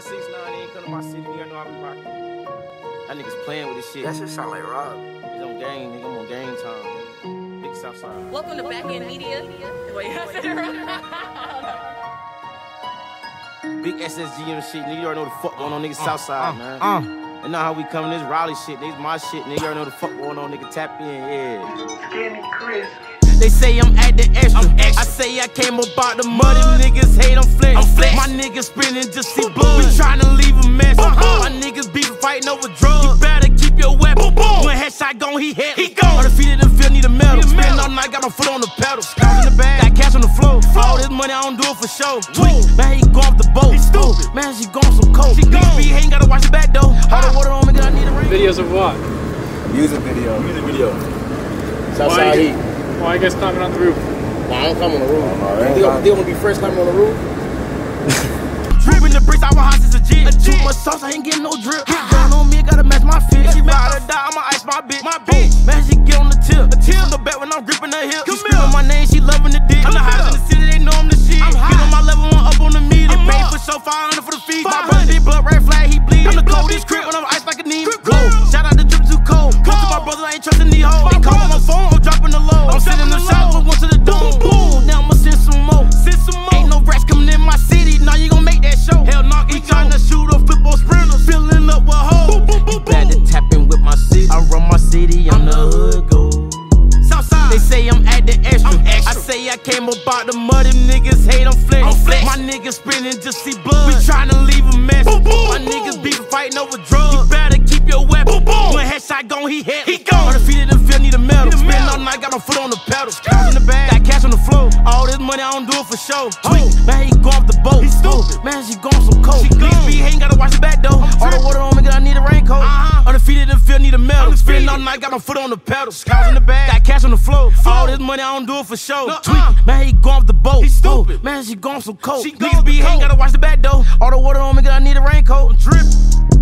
Fuck 6ix9ine, he ain't come to my city, nigga know I be rocking. That nigga's playing with this shit. That shit sound like Rob. He's on game, nigga. I'm on game time, nigga. Big Southside. Welcome to Back End Media. Wait, I said it wrong. Big SSG and shit, nigga. You already know the fuck going on, nigga. Southside, man. And know how we coming, this Raleigh shit, nigga. My shit, nigga. You already know the fuck going on, nigga. Tap in, yeah. Skinny Chris. They say I'm acting extra. I say I came about the money. Niggas hate, I'm flex. My niggas spinning just see blood. We tryna leave a mess. My niggas beefing, fighting over drugs. You better keep your weapon. When headshot gone, he hit. He gone. Undefeated in the field, need a medal. Spin all night, got my foot on the pedal. Scars in the bag, got cash on the floor. All this money, I don't do it for show. Tweet, man, he go off the boat. He stupid. Man, she gone some coke. She gone. Be hating, gotta watch the back door. All the water on me, I need a ring. Videos of what? Music video. Music video. Southside Heat. Why you guys climbing on the roof? Nah, I don't come on the roof. They wanna be fresh climbing on the roof? Dripping the bricks, our house is a jig. Too much sauce, I ain't getting no drip. Hit down on me, gotta match my fit. She ride or die, I'ma ice my bitch. Man, she get on the tip. From the back when I'm gripping her hip. She spilling my name, she loving the dick. I'm the hottest in the city, they know I'm the shit. Get on my level, I'm up on the meter. Paid for show, 500 for the feet. My brother did blood, red flag, he bleed. I'm the coldest crib when I'm ice like a needle. Glow. Shout out to Drip Too Cold. Come to my brother, I ain't trusting these hoes. They call on my phone, I'm dropping the low. I'm sitting in the shop, one to the dome. Boom, now I'ma send some more. Ain't no rats coming in my city, now you gon' make that show. Hell no, he tryna shoot a football sprinter, filling up with hoes. You better tap in with my city. I run my city, I'm the hood go. Southside. They say I'm acting extra. I say I came about the muddy niggas hate, I'm flex. My niggas spinning just see blood. We tryna leave a mess. My niggas beefing, fighting over drugs. You better keep your weapon. When headshot gone, he hit. He gone. Undefeated in the field, need a medal. Spin all night, got my foot on the pedal. Scars in the bag, got cash on the floor. All this money, I don't do it for show. Tweet, man, he go off the boat. He stupid. Man, she gone some coke. Niggas be hating, gotta watch the back door. All the water on me, I need a raincoat. Undefeated in the field, need a medal. Spin all night, got my foot on the pedal. Scars in the bag, got cash on the floor. All this money, I don't do it for show. Tweet, man, he go off the boat. He stupid. Man, she gone some coke. Niggas be hating, gotta watch the back door. All the water on me, I need a raincoat. I'm dripping.